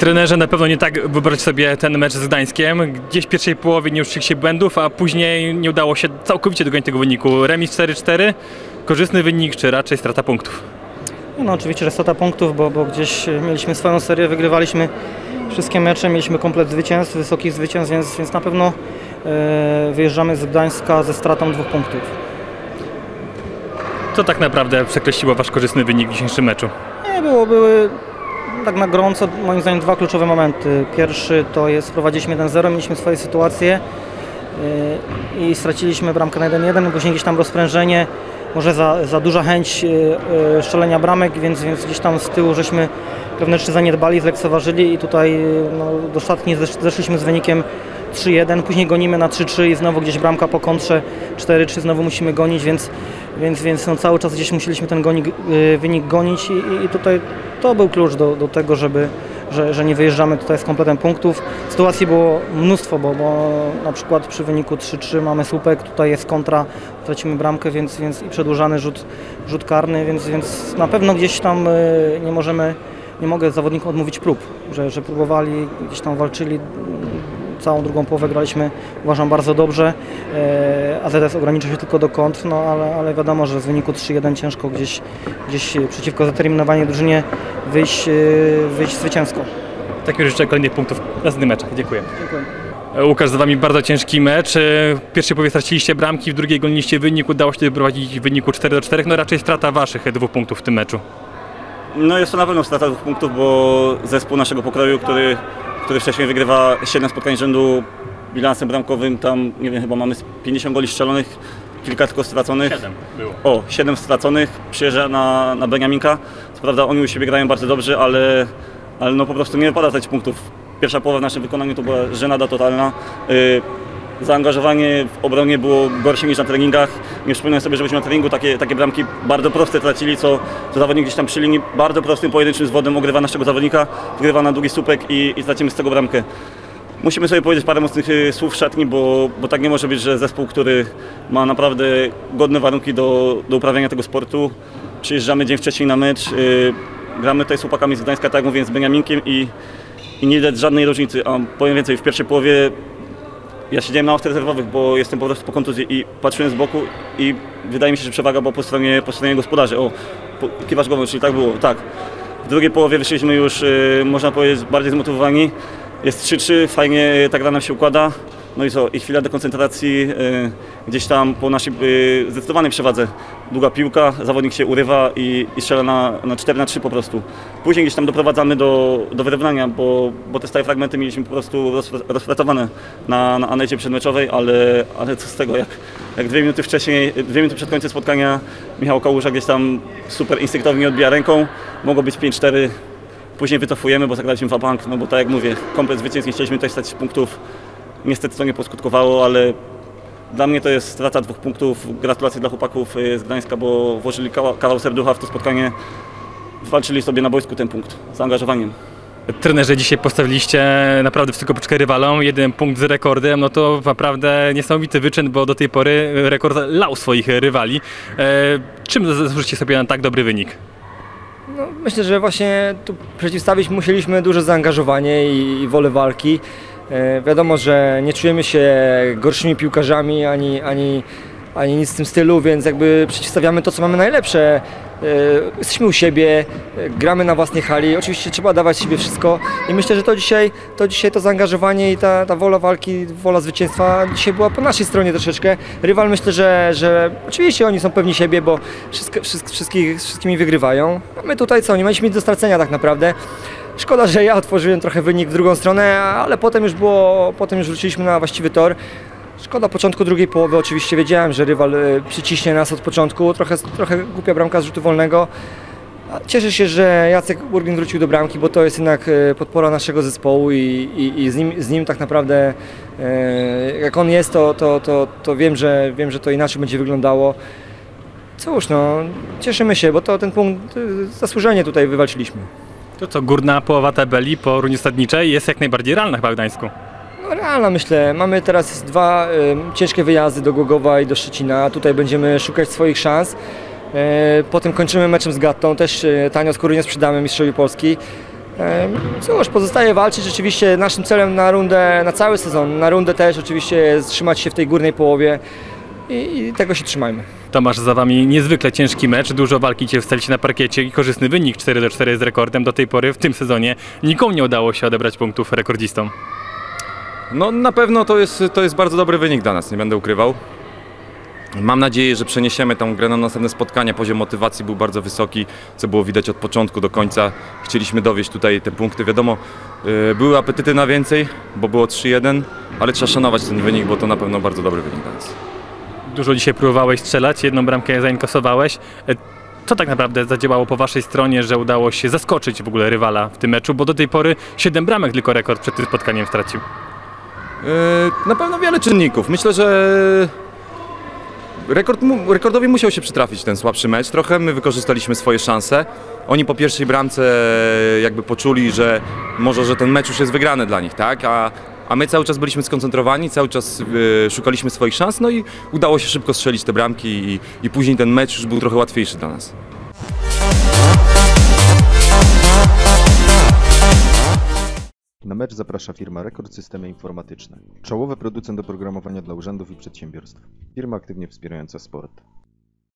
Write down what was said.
Trenerze, na pewno nie tak wybrać sobie ten mecz z Gdańskiem. Gdzieś w pierwszej połowie nie uczyli się błędów, a później nie udało się całkowicie dogonić tego wyniku. Remis 4-4, korzystny wynik, czy raczej strata punktów? No oczywiście, że strata punktów, bo gdzieś mieliśmy swoją serię, wygrywaliśmy wszystkie mecze, mieliśmy komplet zwycięstw, wysokich zwycięstw, więc na pewno wyjeżdżamy z Gdańska ze stratą 2 punktów. Co tak naprawdę przekreśliło wasz korzystny wynik w dzisiejszym meczu? Były tak na gorąco moim zdaniem 2 kluczowe momenty. Pierwszy to jest prowadziliśmy 1-0, mieliśmy swoje sytuacje i straciliśmy bramkę na 1-1, później gdzieś tam rozprężenie, może za duża chęć strzelenia bramek, więc gdzieś tam z tyłu żeśmy wewnętrznie zaniedbali, zlekceważyli i tutaj no, do szatni zeszliśmy z wynikiem 3-1, później gonimy na 3-3 i znowu gdzieś bramka po kontrze 4-3, znowu musimy gonić, więc no, cały czas gdzieś musieliśmy ten wynik gonić i tutaj to był klucz do tego, że nie wyjeżdżamy tutaj z kompletem punktów. Sytuacji było mnóstwo, bo na przykład przy wyniku 3-3 mamy słupek, tutaj jest kontra, tracimy bramkę, więc i przedłużany rzut karny, więc na pewno gdzieś tam nie mogę zawodnikom odmówić prób, że próbowali, gdzieś tam walczyli. Całą drugą połowę graliśmy, uważam, bardzo dobrze. AZS ograniczył się tylko do kont, no ale wiadomo, że z wyniku 3-1 ciężko gdzieś przeciwko zaterminowanej drużynie wyjść zwycięsko. W takim razie życzę kolejnych punktów w następnych meczach. Dziękuję. Dziękuję. Łukasz, za wami bardzo ciężki mecz. W pierwszej połowie straciliście bramki, w drugiej goniliście wynik, udało się wyprowadzić w wyniku 4-4, no raczej strata waszych 2 punktów w tym meczu. No jest to na pewno strata 2 punktów, bo zespół naszego pokroju, który wcześniej wygrywa 7 spotkań rzędu bilansem bramkowym, tam nie wiem, chyba mamy 50 goli strzelonych, kilka tylko straconych. 7 było. 7 straconych, przyjeżdża na Beniaminka. Co prawda oni u siebie grają bardzo dobrze, ale no po prostu nie wypada tracić punktów. Pierwsza połowa w naszym wykonaniu to była żenada totalna. Zaangażowanie w obronie było gorsze niż na treningach. Nie przypominam sobie, żebyśmy na treningu takie bramki bardzo proste tracili, co zawodnik gdzieś tam przy linii bardzo prostym, pojedynczym zwodem ogrywa naszego zawodnika, wgrywa na długi słupek i tracimy z tego bramkę. Musimy sobie powiedzieć parę mocnych słów w szatni, bo tak nie może być, że zespół, który ma naprawdę godne warunki do uprawiania tego sportu, przyjeżdżamy dzień wcześniej na mecz, gramy tutaj z chłopakami z Gdańska, tak jak mówię, z Beniaminkiem i nie widać żadnej różnicy. A powiem więcej, w pierwszej połowie ja siedziałem na ławce rezerwowych, bo jestem po prostu po kontuzji i patrzyłem z boku i wydaje mi się, że przewaga była po stronie gospodarzy. Kiwasz głową, czyli tak było, tak. W drugiej połowie wyszliśmy już, można powiedzieć, bardziej zmotywowani. Jest 3-3, fajnie ta gra nam się układa. No i co, i chwila dekoncentracji, gdzieś tam po naszej zdecydowanej przewadze. Długa piłka, zawodnik się urywa i strzela na 4-3 po prostu. Później gdzieś tam doprowadzamy do wyrównania, bo te stałe fragmenty mieliśmy po prostu rozpracowane na analizie przedmeczowej, ale co z tego, jak 2 minuty wcześniej, 2 minuty przed końcem spotkania Michał Kałuża gdzieś tam super instynktownie odbija ręką, mogło być 5-4. Później wycofujemy, bo zagraliśmy wabank, no bo tak jak mówię, komplet zwycięstw, nie chcieliśmy tutaj stracić punktów. Niestety to nie poskutkowało, ale dla mnie to jest strata 2 punktów. Gratulacje dla chłopaków z Gdańska, bo włożyli kawał serducha w to spotkanie. Walczyli sobie na boisku ten punkt, z zaangażowaniem. Trenerze, dzisiaj postawiliście naprawdę wysoko poprzeczkę rywalom, 1 punkt z rekordem, no to naprawdę niesamowity wyczyn, bo do tej pory rekord lał swoich rywali. Czym zasłużycie sobie na tak dobry wynik? No, myślę, że właśnie tu przeciwstawić musieliśmy duże zaangażowanie i wolę walki. Wiadomo, że nie czujemy się gorszymi piłkarzami ani nic w tym stylu, więc jakby przeciwstawiamy to, co mamy najlepsze. Jesteśmy u siebie, gramy na własnej hali, oczywiście trzeba dawać siebie wszystko i myślę, że to zaangażowanie i ta wola walki, wola zwycięstwa dzisiaj była po naszej stronie troszeczkę. Rywal myślę, że oczywiście oni są pewni siebie, bo wszystkimi wygrywają. A my tutaj co, nie mieliśmy nic do stracenia tak naprawdę. Szkoda, że ja otworzyłem trochę wynik w drugą stronę, ale potem już wróciliśmy na właściwy tor. Szkoda początku drugiej połowy, oczywiście wiedziałem, że rywal przyciśnie nas od początku, trochę głupia bramka z rzutu wolnego. Cieszę się, że Jacek Burgin wrócił do bramki, bo to jest jednak podpora naszego zespołu i z nim tak naprawdę, jak on jest, to wiem, że to inaczej będzie wyglądało. Cóż, no, cieszymy się, bo to ten punkt zasłużenie tutaj wywalczyliśmy. To co, górna połowa tabeli po rundzie stadniczej jest jak najbardziej realna chyba w Gdańsku. No, realna, myślę. Mamy teraz 2 ciężkie wyjazdy do Głogowa i do Szczecina. Tutaj będziemy szukać swoich szans. Potem kończymy meczem z Gattą. Też tanio skóry nie sprzedamy mistrzowi Polski. Cóż, pozostaje walczyć. Rzeczywiście naszym celem na rundę, na cały sezon, na rundę też oczywiście jest trzymać się w tej górnej połowie i tego się trzymajmy. Tomasz, za wami niezwykle ciężki mecz, dużo walki cię wstaliście na parkiecie i korzystny wynik 4-4 jest rekordem. Do tej pory w tym sezonie nikomu nie udało się odebrać punktów rekordzistom. No na pewno to jest bardzo dobry wynik dla nas, nie będę ukrywał. Mam nadzieję, że przeniesiemy tą grę na następne spotkania. Poziom motywacji był bardzo wysoki, co było widać od początku do końca. Chcieliśmy dowieść tutaj te punkty. Wiadomo, były apetyty na więcej, bo było 3-1, ale trzeba szanować ten wynik, bo to na pewno bardzo dobry wynik dla nas. Dużo dzisiaj próbowałeś strzelać, jedną bramkę zainkasowałeś. Co tak naprawdę zadziałało po waszej stronie, że udało się zaskoczyć w ogóle rywala w tym meczu, bo do tej pory 7 bramek tylko rekord przed tym spotkaniem stracił? Na pewno wiele czynników. Myślę, że rekordowi musiał się przytrafić ten słabszy mecz. Trochę my wykorzystaliśmy swoje szanse. Oni po pierwszej bramce jakby poczuli, że może, że ten mecz już jest wygrany dla nich, tak? A my cały czas byliśmy skoncentrowani, cały czas szukaliśmy swoich szans, no i udało się szybko strzelić te bramki i później ten mecz już był trochę łatwiejszy dla nas. Na mecz zaprasza firma Rekord Systemy Informatyczne. Czołowy producent oprogramowania dla urzędów i przedsiębiorstw. Firma aktywnie wspierająca sport.